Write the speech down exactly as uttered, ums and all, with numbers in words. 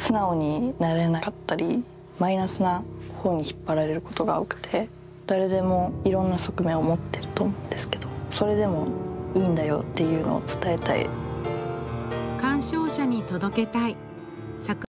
素直になれなかったりマイナスな方に引っ張られることが多くて、誰でもいろんな側面を持ってると思うんですけど、それでもいいんだよっていうのを伝えたい。 鑑賞者に届けたい。